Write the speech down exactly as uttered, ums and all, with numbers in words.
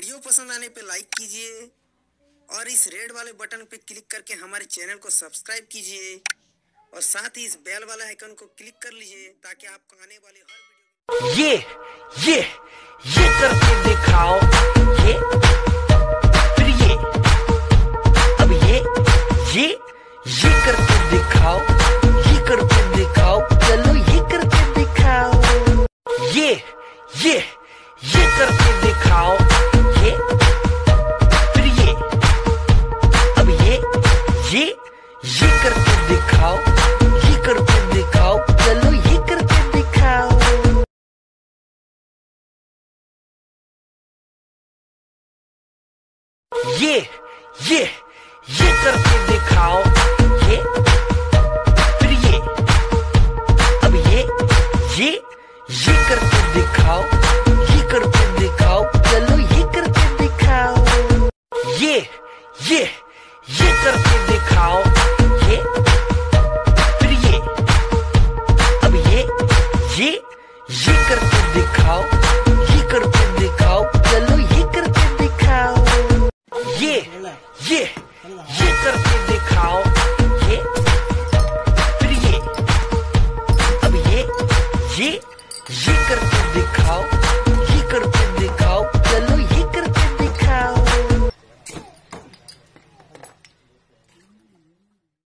Video पसंद आने पे लाइक कीजिए और इस रेड वाले बटन पे क्लिक करके हमारे चैनल को सब्सक्राइब कीजिए और साथ ही इस बेल वाले आइकन को क्लिक कर लीजिए ताकि आपको आने वाली हर वीडियो ये ये ये करके दिखाओ, ये फिर ये, अब ये ये ये करके दिखाओ, ये करके दिखाओ, चलो ये करके दिखाओ, ये ये ये करके दिखाओ, ये फिर ये, अब ये ये ये करके दिखाओ, ये करके दिखाओ, चलो ये करके दिखाओ। ये ये ये करके दिखाओ, ये फिर ये, अब ये ये ये करके दिखाओ, ये करके दिखाओ, चलो ये करके दिखाओ, ये ये ये करके दिखाओ, ये फिर ये, अब ये ये ये करके दिखाओ, ये करके दिखाओ, चलो ये करके दिखाओ, ये ये ये करके दिखाओ, ये फिर ये, अब ये ये ये करके दिखाओ, ये करके दिखाओ, चलो